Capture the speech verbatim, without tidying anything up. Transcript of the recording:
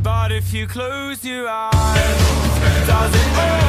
But if you close your eyes, does it all